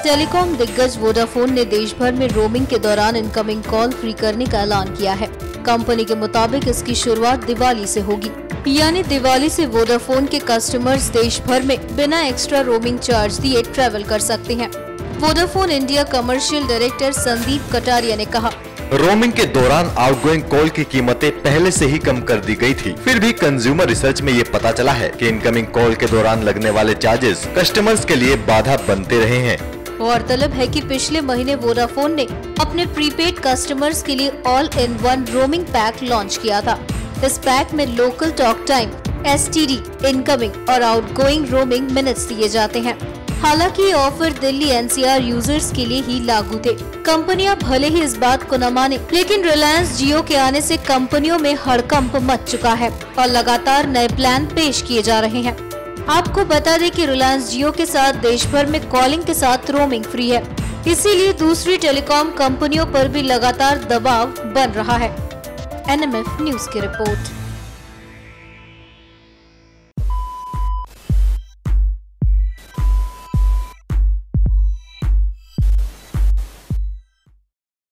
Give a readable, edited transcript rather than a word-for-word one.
Telecom दिग्गज Vodafone ने देश भर में रोमिंग के दौरान इनकमिंग कॉल फ्री करने का ऐलान किया है। कंपनी के मुताबिक इसकी शुरुआत दिवाली से होगी, यानी दिवाली से वोडाफोन के कस्टमर्स देश भर में बिना एक्स्ट्रा रोमिंग चार्ज दिए ट्रैवल कर सकते हैं। Vodafone India commercial director Sandeep Kataria ने कहा, रोमिंग के दौरान आउटगोइंग कॉल की कीमतें पहले से ही कम कर दी गई थी। फिर भी कंज्यूमर रिसर्च में ये पता चला है कि इनकमिंग कॉल के दौरान लगने वाले चार्जेस कस्टमर्स के लिए बाधा बनते रहे हैं। गौरतलब है कि पिछले महीने वोडाफोन ने अपने प्रीपेड कस्टमर्स के लिए all in one roaming pack launch किया था। इस पैक में local talk time, STD, incoming और आउटगोइंग रोमिंग मिनट्स दिए जाते हैं। हालांकि ये ऑफर दिल्ली NCR यूजर्स के लिए ही लागू थे। कंपनियां भले ही इस बात को न माने, लेकिन रिलायंस जियो के आने से कंपनियों में हड़कंप मच चुका है और लगातार नए प्लान पेश किए जा रहे हैं। आपको बता दें कि रिलायंस जियो के साथ देश भर में कॉलिंग के साथ रोमिंग फ्री है, इसीलिए दूसरी टेलीकॉम कंपनियों पर भी लगातार दबाव बन रहा है। NMF न्यूज की रिपोर्ट।